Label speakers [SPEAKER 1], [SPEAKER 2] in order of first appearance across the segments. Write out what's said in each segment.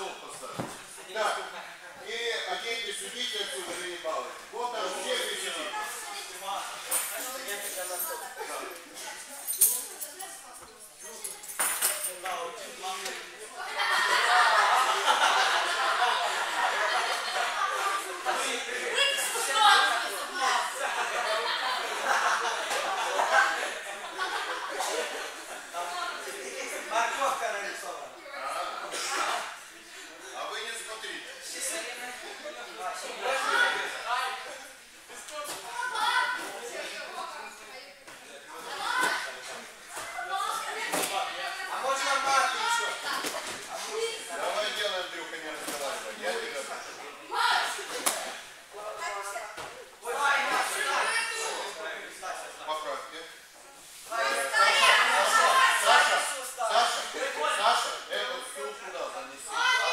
[SPEAKER 1] стол поставить. Так, и оденьтесь, идите отсюда, вы не балуйте. Вот там все сидите. А вы не смотрите. Давай делай, Андрюха, не разговаривай. Я тебя поправьте. Саша, этот стул сюда занеси.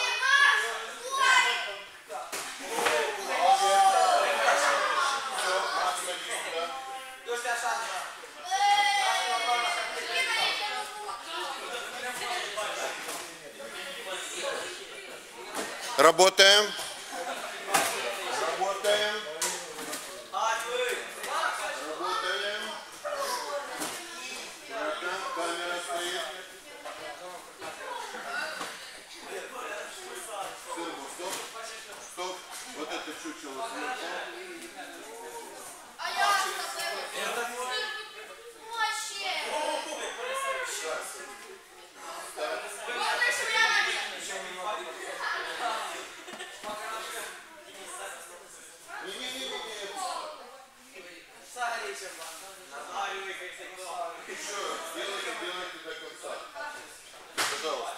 [SPEAKER 1] Все, Макс, садись сюда. Работаем. Работаем. Работаем. Камера стоит. Стоп. Стоп. Вот это чучело сверху. Делайте до конца. Пожалуйста.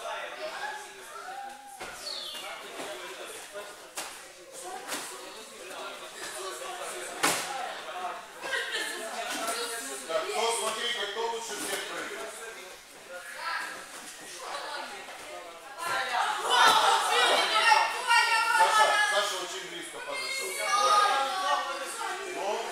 [SPEAKER 1] Так, кто, смотрите, кто лучше всех прыгает. Саша очень близко подошел. Ну,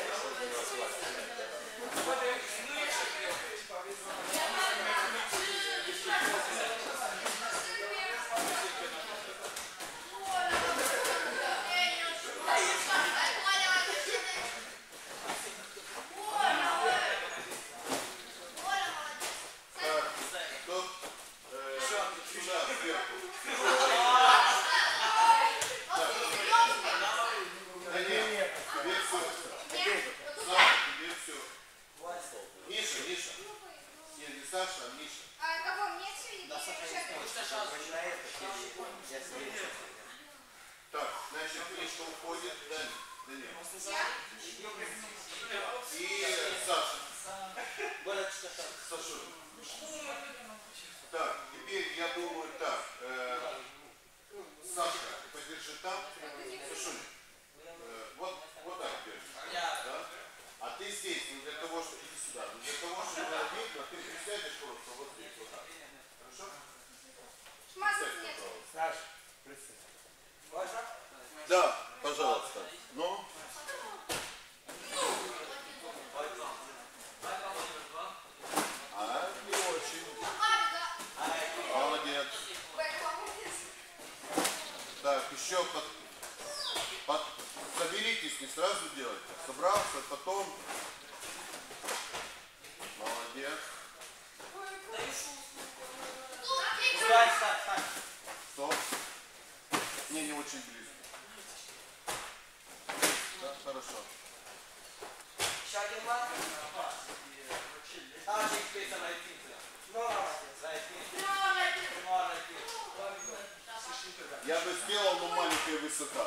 [SPEAKER 1] Саша, Миша.
[SPEAKER 2] А кого мне все?
[SPEAKER 1] Так, значит, Миша уходит. Данил. И Саша. Сашу. Так, теперь я думаю так. Саша, подержи там. Сашуль, вот так держи. Да? А ты здесь, не для того, чтобы иди сюда. Не для того, чтобы было видно, ты присядешь просто вот здесь. Вот так. Хорошо?
[SPEAKER 2] Шмасов нет.
[SPEAKER 3] Саша, присядь.
[SPEAKER 2] Можно?
[SPEAKER 1] Да, пожалуйста. Ну? А, не очень. Молодец. Так, еще соберитесь, не сразу делайте. Собрался, потом. Молодец. Стоп. Не очень близко. Да, хорошо.
[SPEAKER 4] Еще один мат.
[SPEAKER 1] Я бы сделал, но маленькая высота.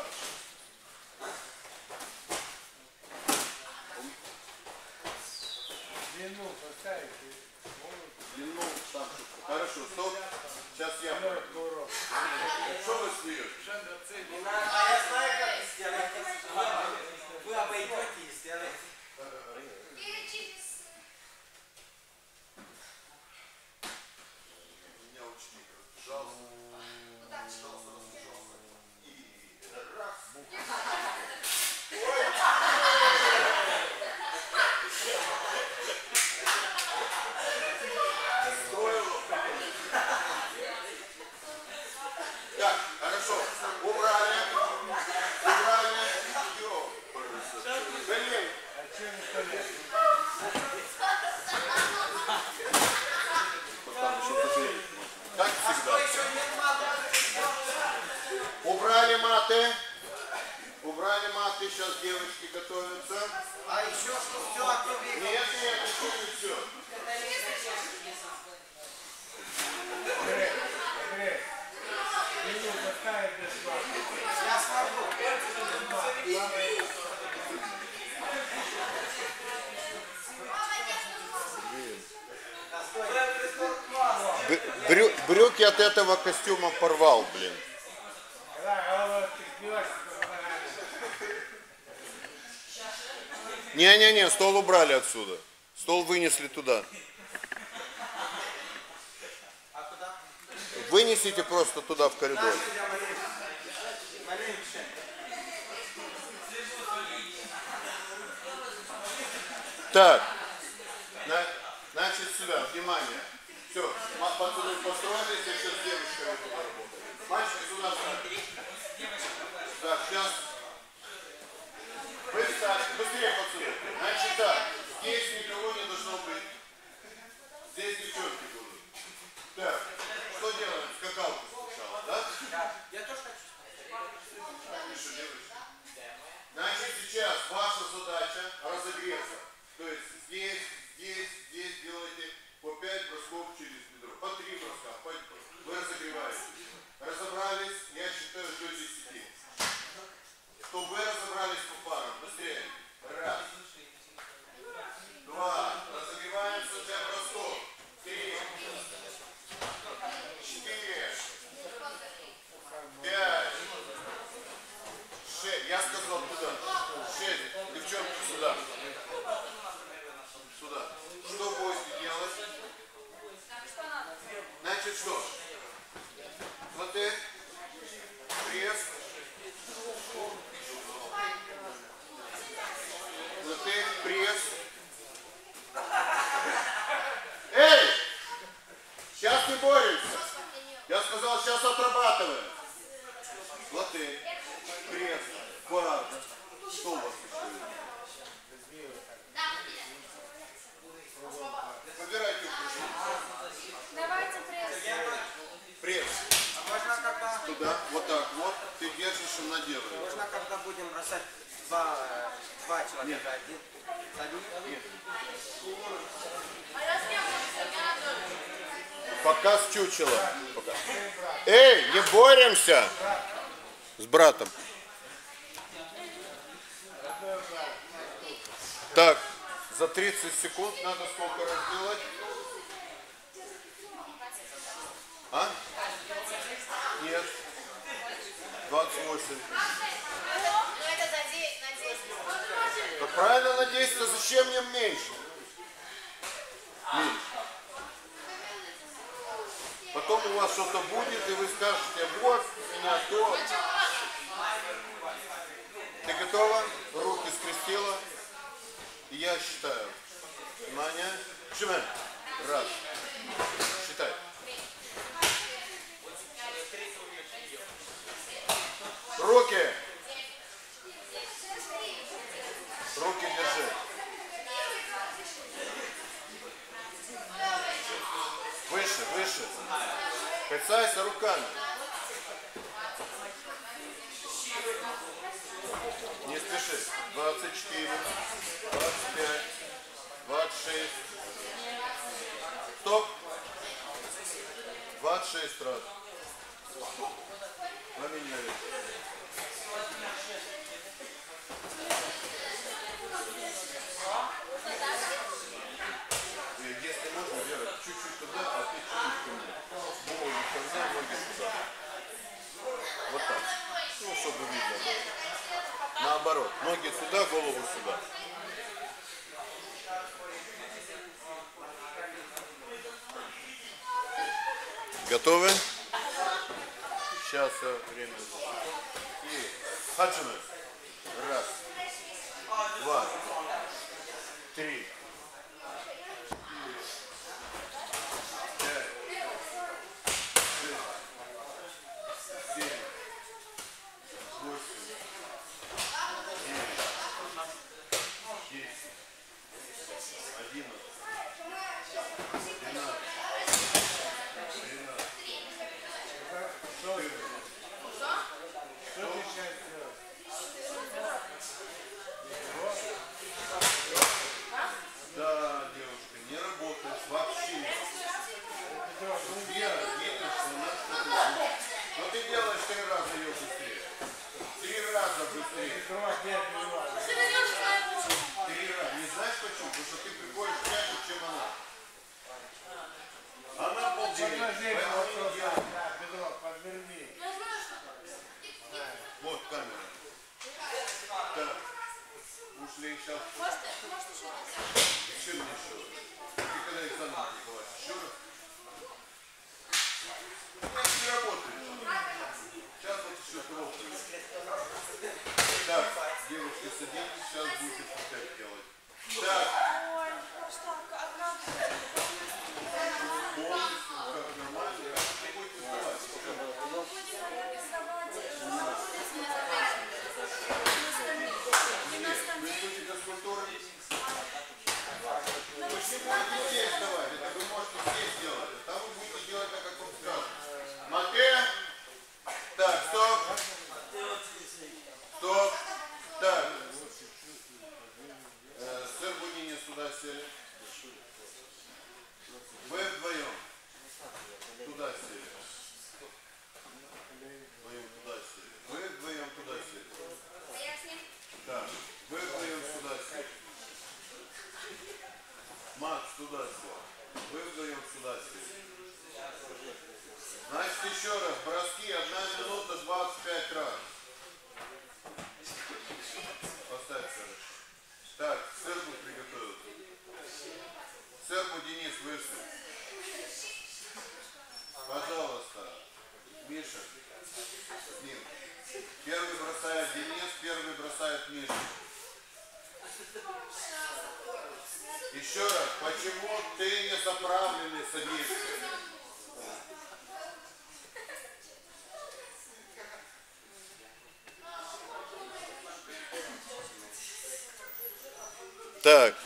[SPEAKER 3] Длину поставить.
[SPEAKER 1] Длину там. Хорошо, стоп. Сейчас я. Что вы смеетесь?
[SPEAKER 4] А я знаю, как сделать. Вы обойдете и сделаете.
[SPEAKER 2] Или через...
[SPEAKER 1] Меня ученик разбежался.
[SPEAKER 2] Удачи.
[SPEAKER 1] Разбежался. И раз. Стоило. Так, Хорошо. Убрали. Убрали. Блин.
[SPEAKER 3] А что никто нет?
[SPEAKER 1] Как всегда. Убрали маты. Убрали маты. Сейчас девочки готовятся.
[SPEAKER 4] А еще что все округлили.
[SPEAKER 1] Нет, нет, еще не все.
[SPEAKER 3] Андрей, минуту ставит бесплатно.
[SPEAKER 4] Я смогу.
[SPEAKER 1] Брюки от этого костюма порвал, блин.
[SPEAKER 3] Давай, вот ты бьешь,
[SPEAKER 1] Не-не-не, стол убрали отсюда. Стол вынесли туда.
[SPEAKER 4] А куда?
[SPEAKER 1] Вынесите просто туда, в коридор. Так. Значит, сюда, внимание. Все, пацаны построились, я сейчас с девочками туда работаю. Мальчики, сюда встали. Так, сейчас. Вы встали, быстрее, пацаны. Значит, так, здесь никого не должно быть. Здесь девчонки будут. Так, что делаем? Скакалку сначала, да?
[SPEAKER 4] Я тоже хочу.
[SPEAKER 1] Миша, девочки. Значит, сейчас ваша задача разогреться. То есть здесь, здесь, здесь делаете по 5 бросков через бедро. По 3 броска. Вы разогреваете. Разобрались, я считаю до 10. Чтобы вы разобрались по парам. Быстрее. Раз. Два. Разогреваемся для бросков. 3. 4. 5. 6. Я сказал туда. 6. Девчонки сюда. Сюда. Что будете делать? Значит что? Смотри. Пресс. Смотри. Пресс. Эй! Сейчас не боремся. Я сказал, сейчас отрабатываем. Латынь, пресс, бар. Что у вас еще? Выбирайте упражнение.
[SPEAKER 2] Давайте пресс.
[SPEAKER 1] Пресс.
[SPEAKER 4] А можно когда?
[SPEAKER 1] Туда, вот так вот. Ты держишь и наделаешь.
[SPEAKER 4] Можно когда будем бросать два человека один? Нет.
[SPEAKER 1] Пока с чучела. Пока. Эй, не боремся! С братом. Так, за 30 секунд надо сколько раз делать? А? Нет. 28.
[SPEAKER 2] Ну это на 10.
[SPEAKER 1] Да правильно на 10, а зачем мне меньше? Меньше. Потом у вас что-то будет, и вы скажете, вот, меня то. Ты готова? Руки скрестила. И я считаю. Внимание. Шимен. Раз. Считай. Руки. Руки держи. Выше, выше. Касайся руками. Не спеши. 24, 25, 26. Стоп. 26 раз. На меня. Если можно, Вера, чуть-чуть туда, а ты чуть-чуть ко мне. Голову ко мне, ноги сюда. Вот так. Ну, чтобы видно было. Наоборот. Ноги сюда, голову сюда. Готовы? Сейчас время засеку. И хаджимы. Раз. Два. Три. 5, 6, 7, в 3 раза ее быстрее. 3 раза быстрее.
[SPEAKER 3] Открывай дверь, открывай.
[SPEAKER 1] 3 раза. Не знаешь почему? Потому что ты приходишь чаще, чем она. Она полдень.
[SPEAKER 3] Подложи
[SPEAKER 1] Поэтому
[SPEAKER 3] вот
[SPEAKER 1] не
[SPEAKER 3] сюда,
[SPEAKER 1] делай.
[SPEAKER 3] да, бедро, подверни.
[SPEAKER 1] Вот камера. Так. Ушли сейчас.
[SPEAKER 2] Может еще раз?
[SPEAKER 1] Чем мне еще? Ты когда экзамен называешь? Еще раз? Как ты работаешь? Сейчас вот еще трогаю. Так, девушки, садитесь, сейчас будете опять делать. Так.
[SPEAKER 2] Ой, что,
[SPEAKER 1] Полностью, как нормально. Вы будете сдавать. Нет, вы будете физкультуры. Вы же не будете здесь сдавать. Это вы можете здесь делать. А там вы будете делать так, как вам скажут. Матвей. Так, стоп. Стоп. Так. Сэр Бунини сюда сели. Вы вдвоем. Туда сели. Вдвоем туда сели. Вы вдвоем туда сели. Так. Вы вдвоем сюда сели. Макс туда сел. Вы вдвоем сюда сели. Значит, еще раз. Броски 1 минута 25 раз. Поставь, хорошо. Так, сырбу приготовил. Сырбу Денис вышел. Пожалуйста. Миша. С ним. Первый бросает Денис, первый бросает Миша. Еще раз. Почему ты не заправленный садишься? Так.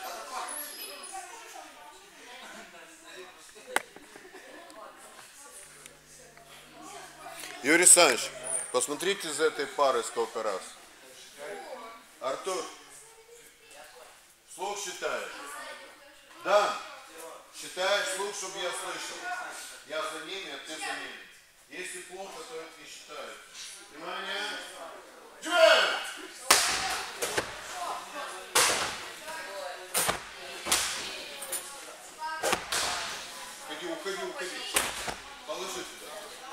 [SPEAKER 1] Юрий Александрович, посмотрите из этой пары сколько раз. Артур, слух считаешь? Да. Считаешь слух, чтобы я слышал. Я за ними, а ты за ними. Если плохо, то это не считаю. Внимание. Джуэль! Уходи, уходи. Положи туда.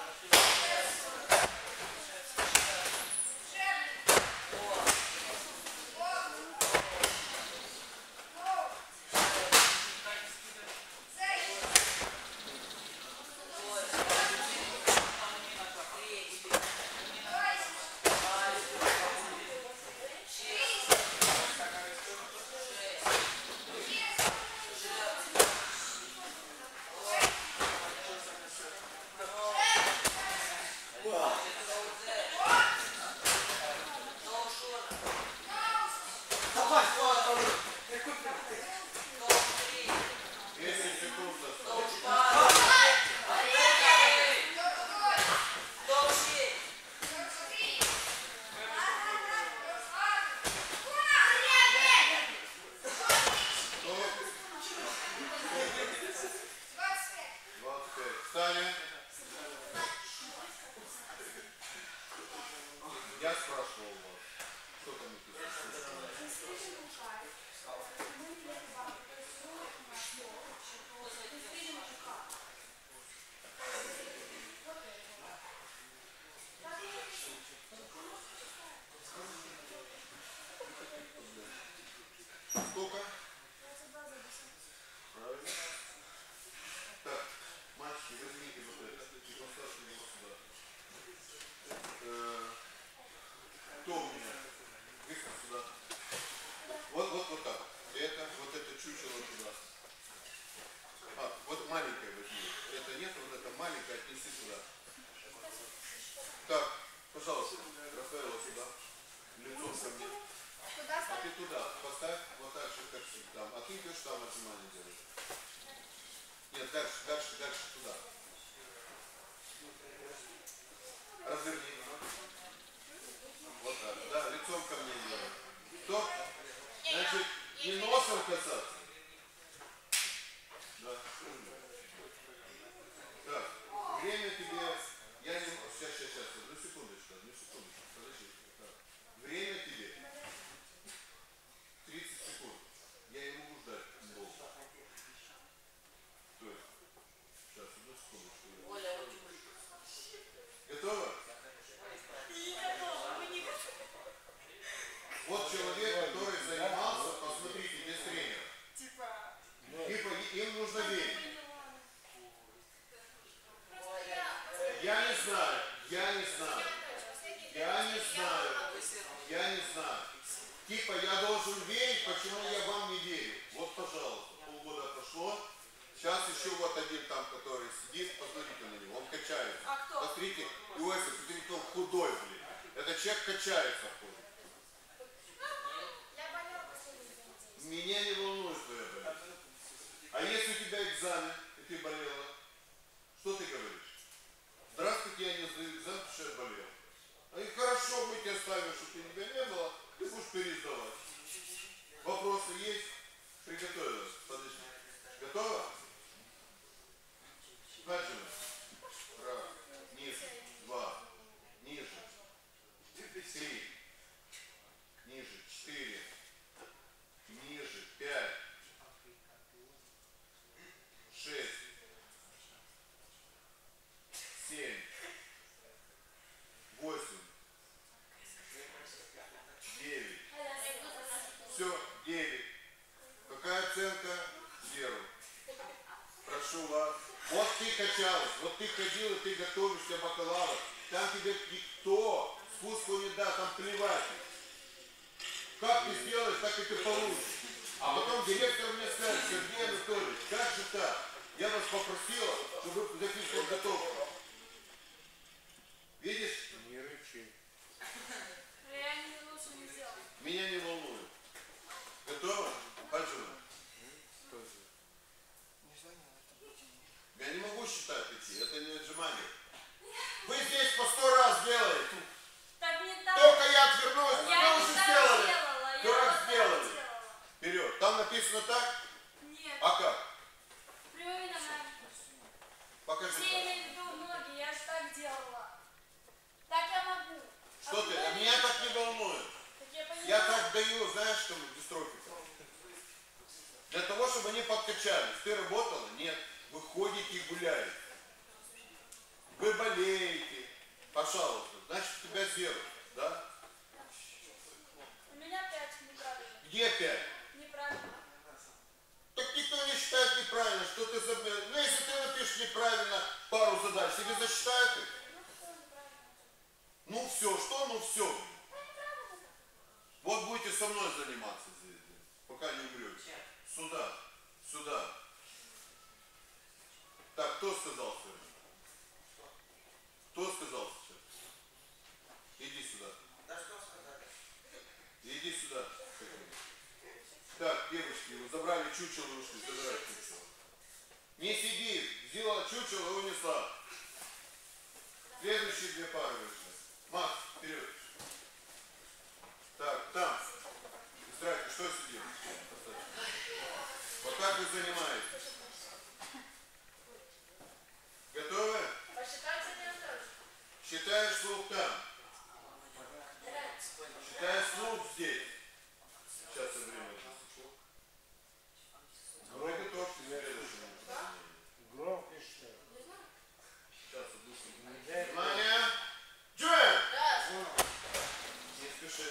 [SPEAKER 1] Я спрашивал вас, что там написано? Сколько? Правильно. Так, мальчики, возьмите вот это и поставьте его сюда. Кто у меня? Выставь сюда. Вот так. Вот это чучело туда. Вот маленькое возьми. Это нет, вот это маленькое отнеси сюда. Так, пожалуйста, Рафаэла сюда. Лицом ко мне. А ты туда. Поставь вот так же, как там. А ты идешь там отжимание делаешь. Нет, дальше, туда. Разверни. Вот так. Да, лицом ко мне делай. Стоп. Значит, не носом касаться. Да. Так, время тебе... Я не... Сейчас, одну секунду. вот один там, который сидит, посмотрите на него, он качается.
[SPEAKER 2] А кто?
[SPEAKER 1] Посмотрите, Иосиф, посмотрите, он худой, блин. Этот человек качается, ходит.
[SPEAKER 2] Я болела последний день.
[SPEAKER 1] Меня не волнует, что я болею. А если у тебя экзамен, и ты болела, что ты говоришь? Здравствуйте, я не сдаю экзамен, потому что я болел. А и хорошо, мы тебя ставим, чтобы тебя не было, ты будешь пересдавать. Вопросы есть? Приготовилась? Подожди. Готова? Начали. Раз. Ниже. Два. Ниже. Три. Ниже. Четыре. Ниже. Пять. Шесть. Семь. Восемь. 9. Все, 9. Какая оценка? 0. Прошу вас. Вот ты качалась, вот ты ходила, ты готовишься бакалавр. Там тебе никто спуску не даст, там плевать. Как ты сделаешь, так и ты получишь. А потом директор мне скажет: Сергей Анатольевич, как же так? Я вас попросила, чтобы вы записывали подготовку. Видишь?
[SPEAKER 3] Не рычи.
[SPEAKER 2] Я не лучше не сделала.
[SPEAKER 1] Меня не волнует. Готово? Пожалуйста. Я не могу считать идти, это не отжимание. Вы здесь по 100 раз делаете.
[SPEAKER 2] Так не так.
[SPEAKER 1] Только я отвернулась, вы
[SPEAKER 2] Я
[SPEAKER 1] уже
[SPEAKER 2] не так
[SPEAKER 1] сделали.
[SPEAKER 2] сделала. Я
[SPEAKER 1] 100 раз
[SPEAKER 2] вот так
[SPEAKER 1] сделали.
[SPEAKER 2] сделала.
[SPEAKER 1] Вперед. Там написано так?
[SPEAKER 2] Нет.
[SPEAKER 1] А как?
[SPEAKER 2] Прямыми ногами.
[SPEAKER 1] Покажи.
[SPEAKER 2] Все имеют в виду ноги, я же так делала. Так я могу.
[SPEAKER 1] Что ты? А меня так не волнует.
[SPEAKER 2] Так я понимаю.
[SPEAKER 1] Я так даю, знаешь, что дистрофика. Для того, чтобы они подкачались. Ты работала? Нет. Вы ходите и гуляете. Вы болеете. Пожалуйста. Значит, у тебя 0. Да?
[SPEAKER 2] У меня 5 неправильно.
[SPEAKER 1] Где 5?
[SPEAKER 2] Неправильно.
[SPEAKER 1] Так никто не считает неправильно, что ты забыл. Ну, если ты напишешь неправильно пару задач, тебе засчитают их? Ну все, что? Ну все. Вот будете со мной заниматься здесь, пока не умрете. Сюда, сюда. Так, кто сказал сегодня? Кто сказал сейчас? Иди сюда.
[SPEAKER 4] Да что сказать?
[SPEAKER 1] Иди сюда. Так, девочки, вы забрали чучело и ушли. Забирай чучело. Не сиди. Взяла чучело и унесла. Следующие 2 пары вышли. Макс, вперед. Так, там. Здравствуйте, что сидим? Вот так вы занимаетесь. Готовы?
[SPEAKER 2] Посчитайте мне тоже.
[SPEAKER 1] Считаешь слух там. Считаешь слух здесь. Сейчас я время засеку. Вы готовьте к следующему.
[SPEAKER 3] Громко что?
[SPEAKER 1] Сейчас, одну секунду. Внимание! Джоэл! Не спеши.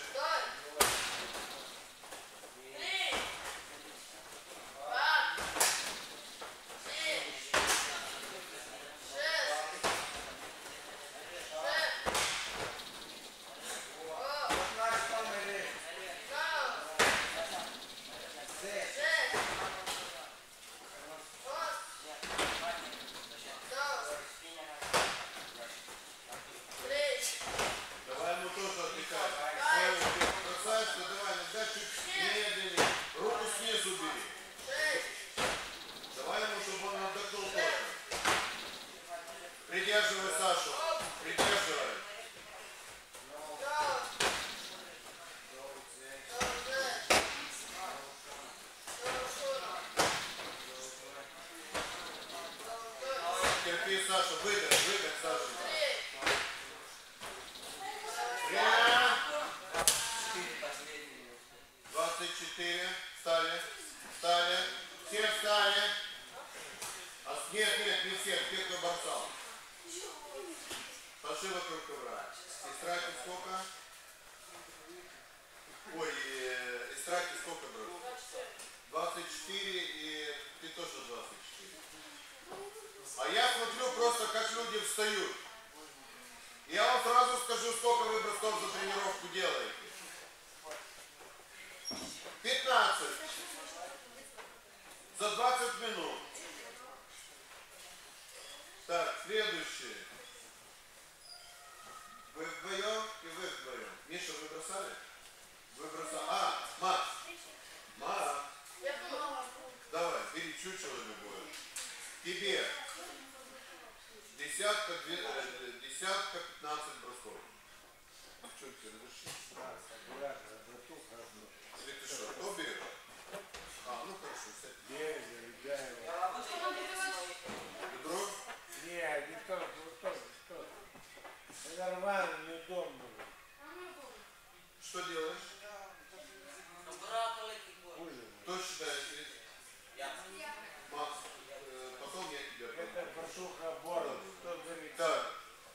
[SPEAKER 1] Давай ему тоже отдыхать. Красавица, давай, иногда чуть медленнее. Руку снизу бери. Давай ему, чтобы он отдохнул тоже. Придерживай Сашу. Придерживай. Терпи, Саша. Выдох, Саша. Время. 24. Встали. Встали. Все встали. Нет, не всех. Тех, кто борцал. Пошли вокруг ковра. Истрати сколько? Ой, истрати сколько, брат? 24 и ты тоже 24. А я смотрю просто, как люди встают. Я вам сразу скажу, сколько вы бросков за тренировку делаете. 15. За 20 минут. Десятка 15 бросков. Что тебе разрешить?
[SPEAKER 3] Аккуратно, братуха.
[SPEAKER 1] Или ты что, кто берет? А, ну хорошо, сядь.
[SPEAKER 3] Береза, Рыгаева.
[SPEAKER 4] Я работаю на
[SPEAKER 1] Бедро?
[SPEAKER 3] Не, не тот, вот тот, тот. Это нормально, неудобно.
[SPEAKER 1] Что делаешь?
[SPEAKER 3] Хуже.
[SPEAKER 1] Кто считает? Макс, потом я тебя
[SPEAKER 3] Это
[SPEAKER 1] помогу.
[SPEAKER 3] братуха Боров. Кто говорит?
[SPEAKER 1] Так.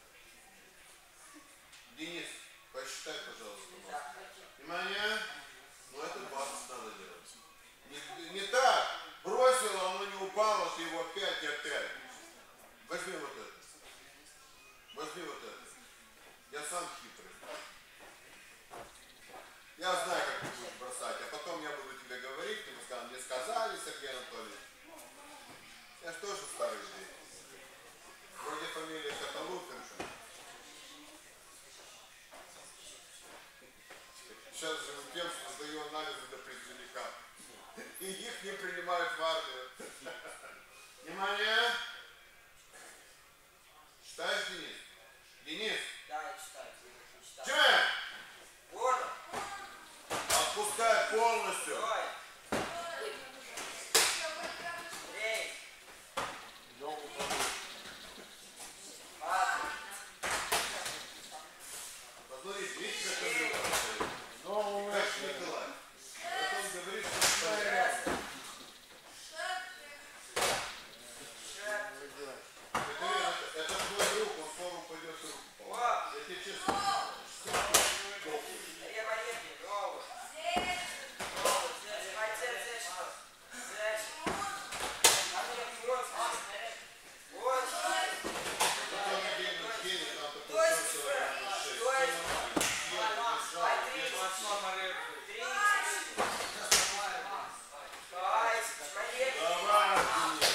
[SPEAKER 1] Денис, посчитай, пожалуйста. Макс. Внимание. Ну это 20 надо делать. Не так. Бросил, оно не упало, ты его опять и опять. Возьми вот это. Возьми вот это. Я сам хитрый. Я знаю, как ты будешь бросать, а потом я буду тебе говорить, ты мне сказали, Сергей Анатольевич. Я же тоже старый здесь. Вроде фамилия Каталупенко. Сейчас же мы тем, что сдаю анализы для призывника. И их не принимают в армию. Внимание! Читаешь, Денис? Денис!
[SPEAKER 4] Да, я читаю.
[SPEAKER 1] Чем?
[SPEAKER 4] Понял?
[SPEAKER 1] Отпускай полностью.
[SPEAKER 4] Давай. Эй.
[SPEAKER 3] Ногу помыть.
[SPEAKER 4] Ладно.
[SPEAKER 1] Посмотрите, видите, как Андрюха стоит?
[SPEAKER 3] Ногу
[SPEAKER 1] Как
[SPEAKER 3] вышли.
[SPEAKER 1] Николай. Вот он говорит, что это твой друг, он скоро упадет в руку.
[SPEAKER 4] О.
[SPEAKER 1] Я тебе честно говорю.
[SPEAKER 4] Я поехал. Ровно. Ровно. Здесь что? Здесь. А мне вот. Вот.
[SPEAKER 1] Потом день рождения, там такой человек на шее. Давай, Денис.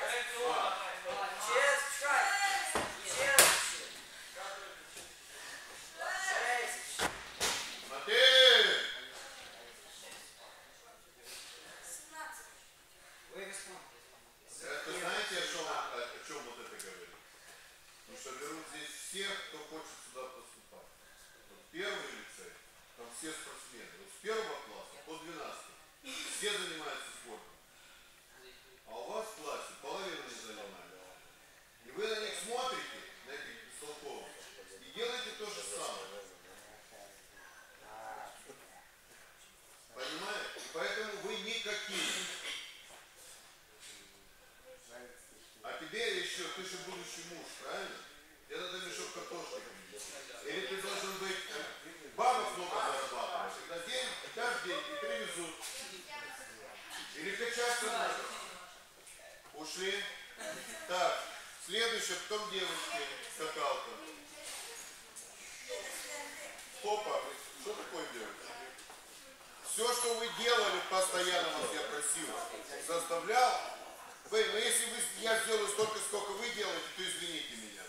[SPEAKER 1] Матей! Это знаете, о чем вот это говорит? Потому что берут здесь всех, кто хочет сюда поступать. Вот первый лицей, там все спортсмены. Вот с первого класса по 12 все занимаются спортом. А у вас в классе половина не занимается. И вы на них смотрите, на этих бестолковых, и делаете то же самое. Понимаете? И поэтому вы никакие. А тебе еще, ты же будущий муж, правильно? Тебе надо мешок картошки. Или ты должен быть, бабок много зарабатываешь, и на день, каждый день и привезут. Или качаться надо. Ушли. Так, следующее, потом девочки, скакалка. Попа, что такое девочка? Все, что вы делали, постоянно вас я просил, заставлял. Вы, но если я сделаю столько, сколько вы делаете, то извините меня.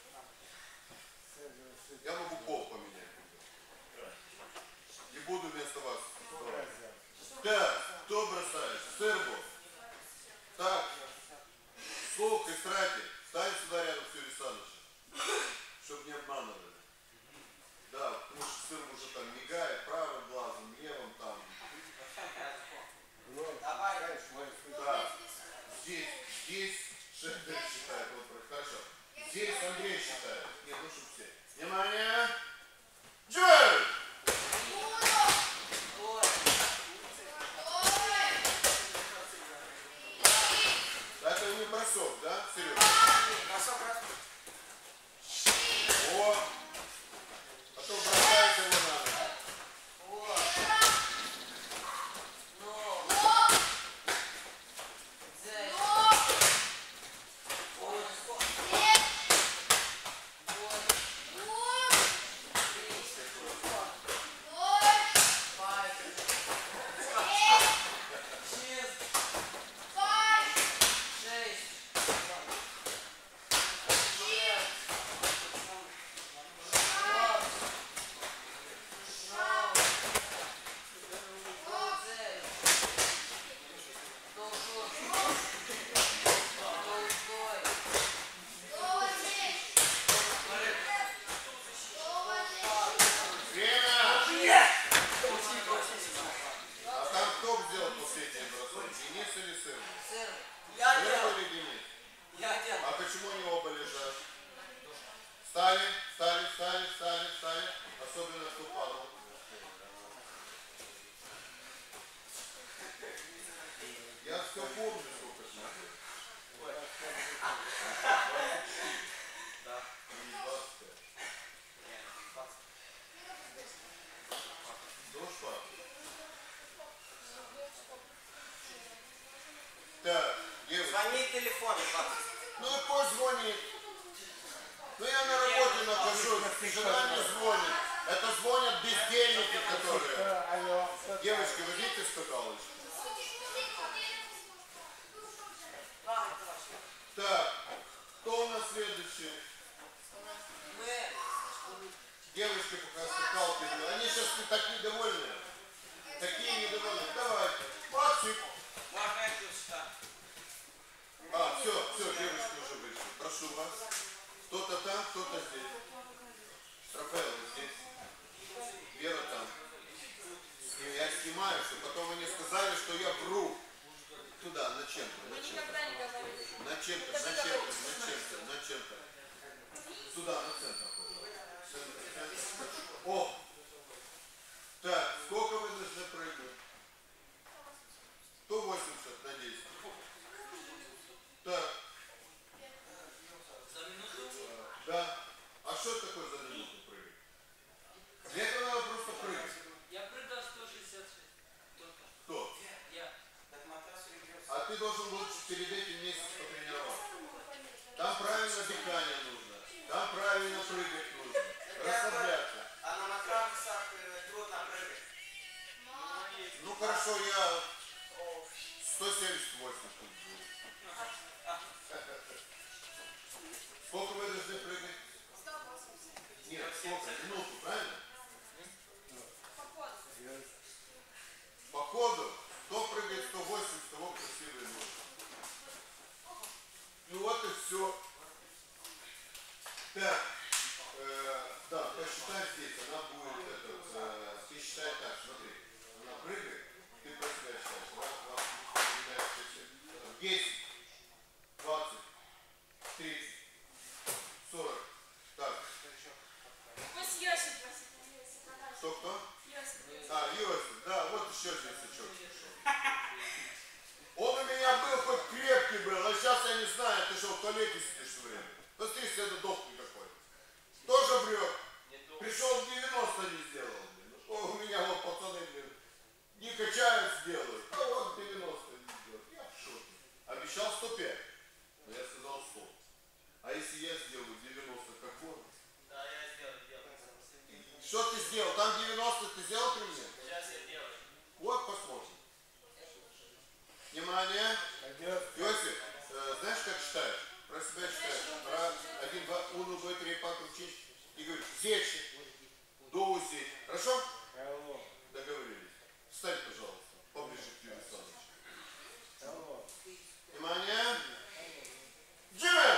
[SPEAKER 1] Я могу пол поменять. Не буду вместо вас. Так, кто бросает? Сырбу. Так, слух и страти. Стань сюда рядом с Юрием Александровичем, чтобы не обманывали. Да, потому что сыр уже там мигает правым глазом, левым там.
[SPEAKER 4] Давай.
[SPEAKER 1] Да. Здесь Шендер считает. Вот, хорошо. Здесь Андрей считает. Нет, ну чтобы все. Внимание! особенно кто падал. Я все помню, сколько смотрел.
[SPEAKER 4] Да.
[SPEAKER 1] И 25. Дождь падал. Так, девушка.
[SPEAKER 4] Звони телефон,
[SPEAKER 1] Ну и пусть звонит. Ну я на работе нахожусь, жена не звонит. Это звонят бездельники, которые...
[SPEAKER 3] Алло.
[SPEAKER 1] Девочки, вы видите скакалочку? Так, кто у нас следующий? Девочки пока скакалки. Они сейчас так недовольны. Такие недовольны. Давайте. Максик.
[SPEAKER 4] Можно я сюда?
[SPEAKER 1] А, все, девочки уже вышли. Прошу вас. Кто-то там, кто-то здесь. Рафаэлла здесь. Вера там. И я снимаю, чтобы потом они сказали, что я вру. Туда, на чем-то.
[SPEAKER 2] Вы никогда не говорите.
[SPEAKER 1] На чем-то. Сюда, на центр. О! Так, сколько вы должны прыгнуть? 180 на 10. Так.
[SPEAKER 4] За минуту?
[SPEAKER 1] Да. А что это такое за минуту прыгать? Для этого надо просто прыгать.
[SPEAKER 4] Я прыгал 166. Только.
[SPEAKER 1] Кто?
[SPEAKER 4] Я.
[SPEAKER 1] А ты должен был перед этим месяц потренироваться. Там правильно дыхание нужно. Там правильно прыгать нужно. Расслабляться.
[SPEAKER 4] А на матрасах трудно прыгать.
[SPEAKER 1] Ну хорошо, я 178 тут был. Сколько вы должны прыгать? 180. Нет, сколько? Минуту, правильно? По ходу. Кто прыгает 180, того красивые ноги. Ну вот и все. Так, да, посчитай здесь, она будет, ты считай так, смотри, она прыгает, ты про себя считаешь, раз, два, три, 10, 20, 30, 40, так.
[SPEAKER 2] Пусть Йосип просит.
[SPEAKER 1] Кто?
[SPEAKER 2] Йосип.
[SPEAKER 1] А, Йосип, да, вот еще месячок пришел. Он у меня был хоть крепкий был, а сейчас я не знаю, ты что, в туалете сидишь все время. Посмотри, это дохлый какой. Тоже врет. Пришел 90 не сделал. О, у меня вот пацаны, блин, не качают, сделают. А вот 90 не сделают. Я в шоке. Обещал 105, но я сказал 100. А если я сделаю 90, как он?
[SPEAKER 4] Да, я сделал.
[SPEAKER 1] Что ты сделал? Там 90 ты сделал при мне?
[SPEAKER 4] Сейчас я делаю.
[SPEAKER 1] Вот посмотрим. Внимание. Йосип, знаешь, как считаешь? Про себя считаешь. Раз, один, два, уну, два, три, покрутишь. И говоришь, зечь, доузи. Хорошо? Договорились. Встань, пожалуйста, поближе к Юрию Александровичу. Внимание. Джимми!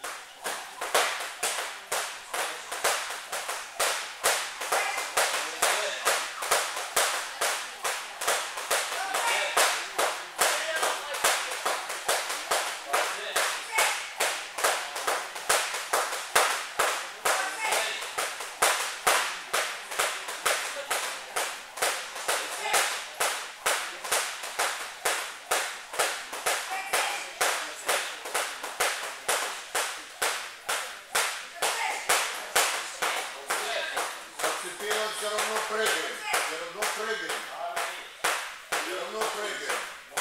[SPEAKER 1] Все равно прыгаем. Все равно прыгаем. Все равно прыгаем.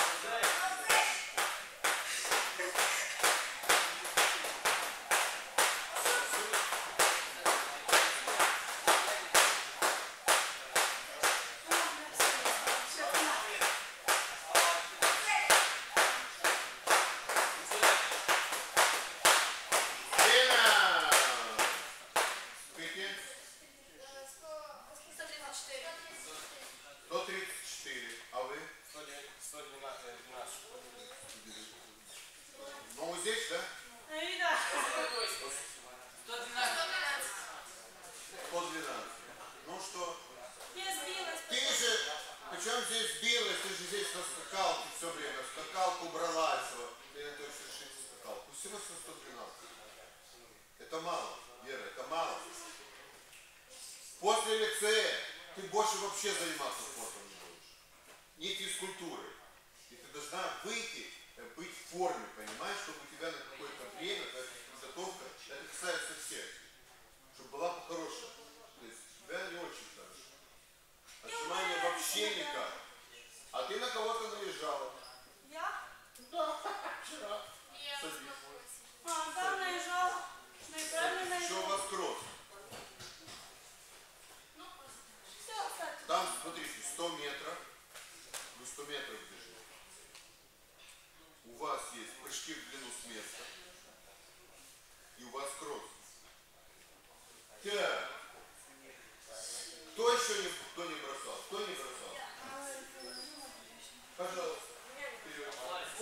[SPEAKER 1] Время! Сколько? 134. А вы?
[SPEAKER 4] 112.
[SPEAKER 1] Ну, вы здесь, да?
[SPEAKER 2] Аида.
[SPEAKER 4] 112.
[SPEAKER 1] 112. Ну что?
[SPEAKER 2] Я сбилась.
[SPEAKER 1] Ты же, причем здесь сбилась, ты же здесь на скакалке все время, скакалку брала всего. Ты это очень решить скакалку. Всего 112. Это мало, Вера, это мало. После после лицея ты больше вообще заниматься спортом не будешь. Не физкультурой. И ты должна выйти, быть в форме, понимаешь, чтобы у тебя на какое-то время, подготовка, это касается всех, чтобы была по-хорошему. То есть у тебя не очень хорошо. Отжимания вообще никак. А ты на кого-то наезжала.
[SPEAKER 2] Я?
[SPEAKER 1] Да, вчера. Садись.
[SPEAKER 2] Да, наезжала. Неправильно
[SPEAKER 1] Еще у
[SPEAKER 2] наезжала.
[SPEAKER 1] вас кросс.
[SPEAKER 2] Все, кстати.
[SPEAKER 1] Там, смотрите, 100 метров. Вы 100 метров бежите. У вас есть прыжки в длину с места. И у вас кросс. Так. Кто еще кто не бросал? Кто не бросал? Пожалуйста. Вперед.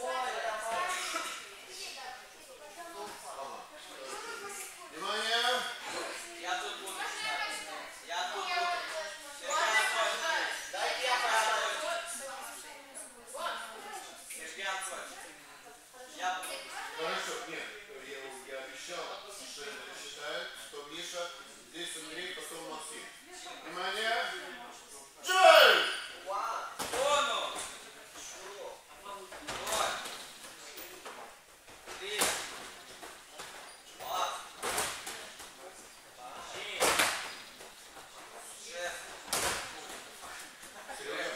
[SPEAKER 1] Ага. Внимание.
[SPEAKER 4] Я тут буду. Я тут буду. Дайте я поговорю. Чемпионат Сочи. Я буду.
[SPEAKER 1] Хорошо, нет, я обещал, что это считает, что Миша, здесь Андрей, потом Максим. Внимание! Джей!
[SPEAKER 4] Бону! Вот. 3. 2. 6.
[SPEAKER 1] Серега,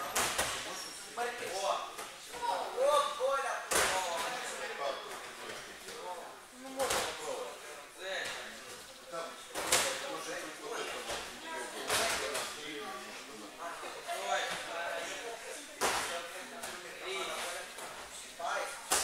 [SPEAKER 4] Вот, Коля.
[SPEAKER 1] папку делай. Ну, можно попробовать. Там, может быть, вот это вот.
[SPEAKER 4] Стой. 3. 5.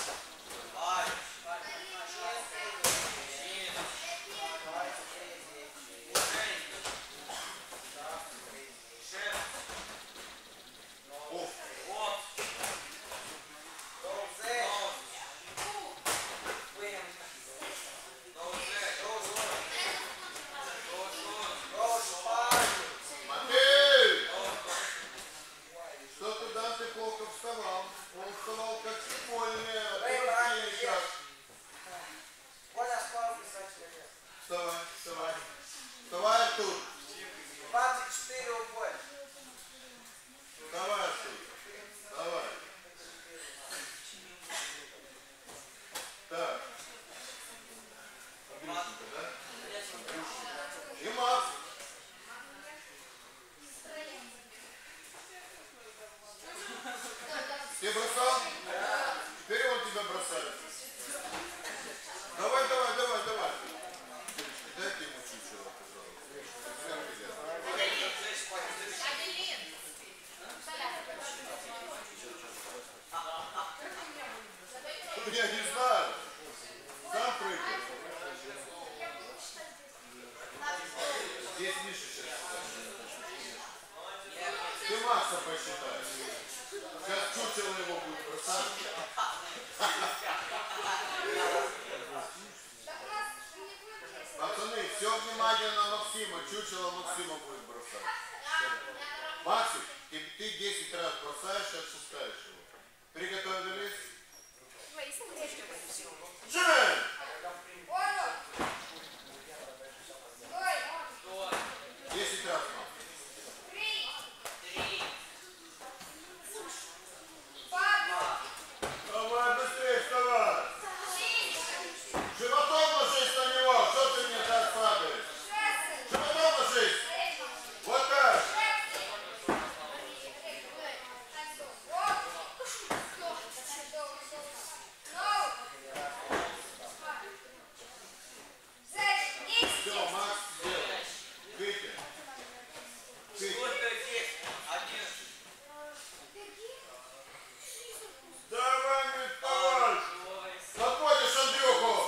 [SPEAKER 1] Матвей! Что-то да, ты плохо вставал. Он вставал как школьный, а ты вообще никак. Вставай, вставай. Вставай оттуда.
[SPEAKER 4] 24 убой.
[SPEAKER 1] Вставай оттуда. Вставай. Так. Андрюшенька, да? И Макс. Ты бросал? Теперь он тебя бросает. Давай, давай, давай, давай. Дайте ему чучело, пожалуйста. Я не знаю. Сам прыгай. Здесь Миша сейчас. Ты Макса посчитаешь. Сейчас чучело его будет бросать. Пацаны, все внимание на Максима. Чучело Максима будет бросать. Максик, ты 10 раз бросаешь и отпускаешь его. Приготовились? Джей! 10 раз, Макс.
[SPEAKER 4] 3.
[SPEAKER 1] Давай быстрее вставай! Животом ложись на него! Что ты мне так падаешь? Животом ложись! Вот так! Все, Макс, сделай. Вытянь. Вытянь.
[SPEAKER 4] 11.
[SPEAKER 1] Давай, не вставай! Подходишь, Андрюху!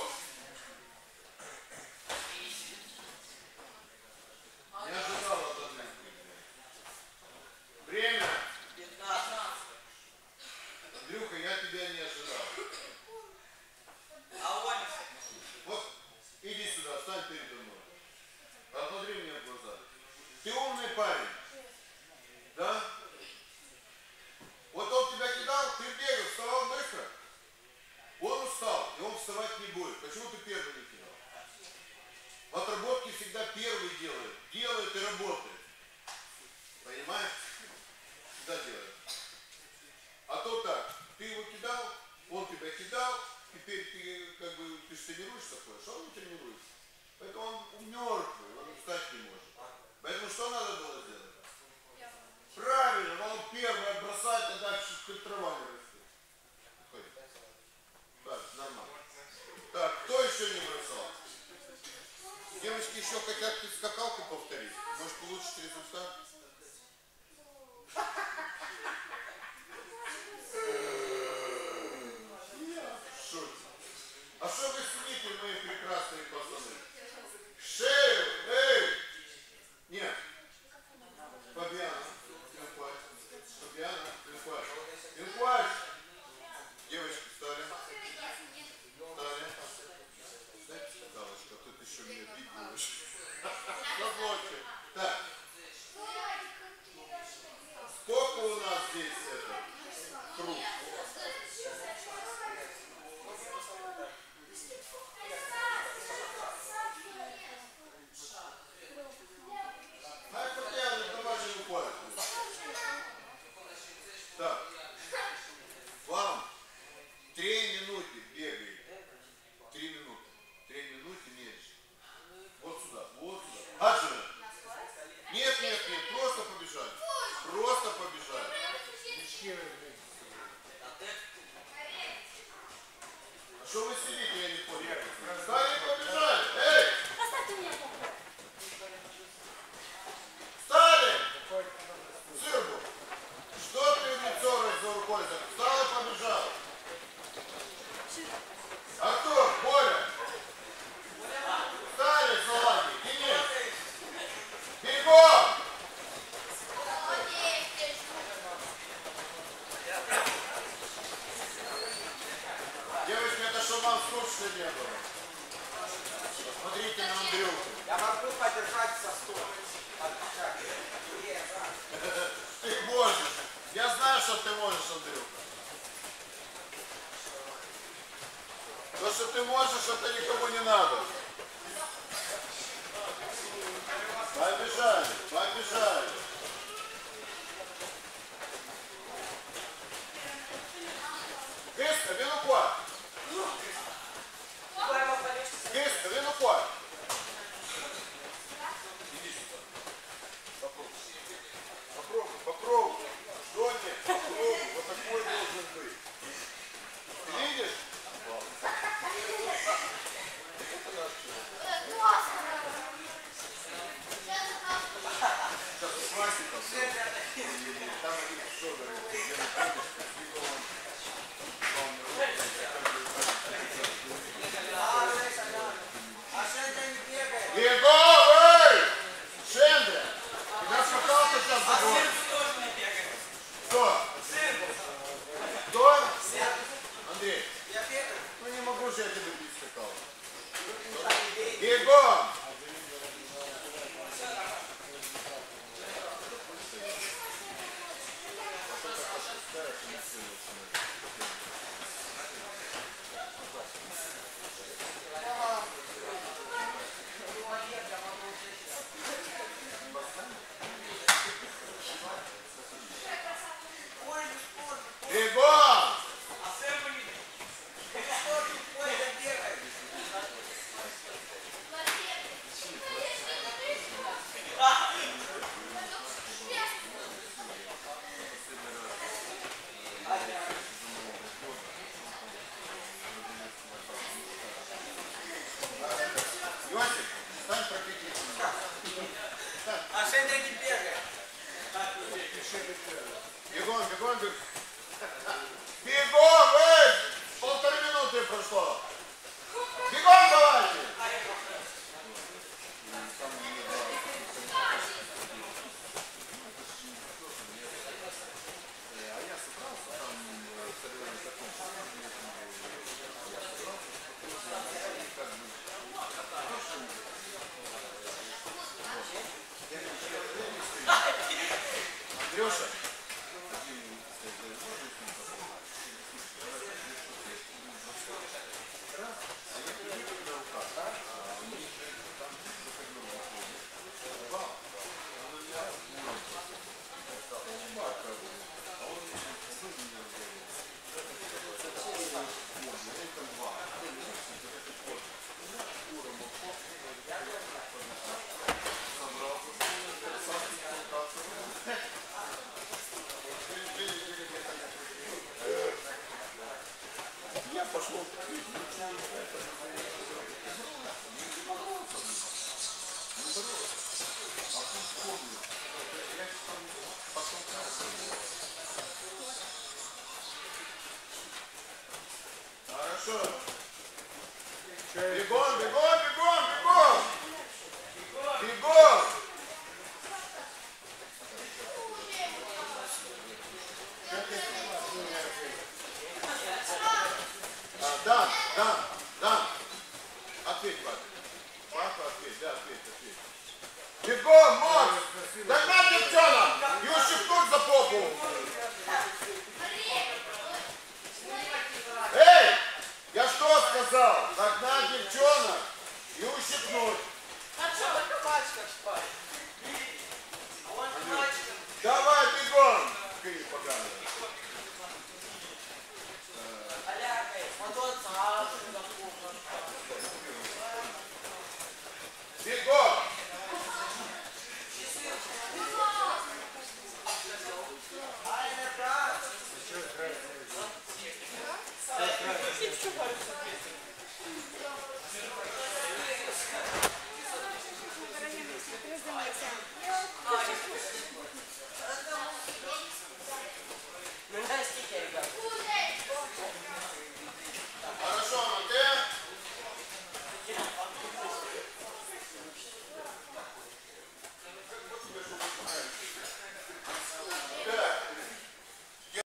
[SPEAKER 1] Не ожидал от Андрюхи. Время!
[SPEAKER 4] 15.
[SPEAKER 1] Андрюха, я тебя не ожидал.
[SPEAKER 4] А он
[SPEAKER 1] Вот, иди сюда, встань передо мной. Посмотри мне в глаза. Ты умный парень. Да? Вот он тебя кидал, ты бегал, вставал быстро. Он устал, и он вставать не будет. Почему ты первый не кидал? В отработке всегда первый делает. Делает и работает. Тут трава не растет. Выходи. Так, нормально. Так, кто еще не бросал? Девочки еще хотят скакалку повторить. Может, получить результат? А что вы сидите, мои прекрасные пацаны? Шею! Эй! Нет. Фабиана, Инкуаш. Фабиана, Инкуаш. Инкуаш! Девочки, встали. Встали. Знаете, галочка, тут еще меня бить будешь. Позвольте. Так. Сколько у нас здесь это? Круг. Так, вам 3 минуты бегаете. 3 минуты. 3 минуты меньше. Вот сюда, вот сюда. Аджина. Нет, нет, нет, просто побежали. Просто побежали. А что вы сидите, я не понял. Встали и побежали. Эй!
[SPEAKER 2] Поставьте меня.
[SPEAKER 1] Встали! Сырбу! Что ты в лицо за рукой? Встал и побежал. Артур, Коля! Встали, салаги! Денис! Бегом! Девочки, это чтобы вам скучно не было. Посмотрите на Андрюху.
[SPEAKER 4] Я могу подержать со стула.
[SPEAKER 1] Ты можешь. Я знаю, что ты можешь, Андрюха. То, что ты можешь, это никому не надо. Побежали, побежали. Киска, вину qua. Киска, вину qua. Иди сюда. Попробуй. Попробуй, попробуй. Что нет? Попробуй. Вот такой должен быть. Ты видишь? Сейчас с пластиком. Там они что говорят? Бегом, эй! Шендра! Тебя скакалка сейчас загонит. Кто? Кто? Андрей. Ну не могу же я тебе бить скакалку. Бегом! Бегом! Йосип, стань прокатить.
[SPEAKER 4] А Шендра не бегает.
[SPEAKER 1] Бегом, бегом, бегом. Бегом, эй! 1,5 минуты прошло. Бегом давайте! Андрюша,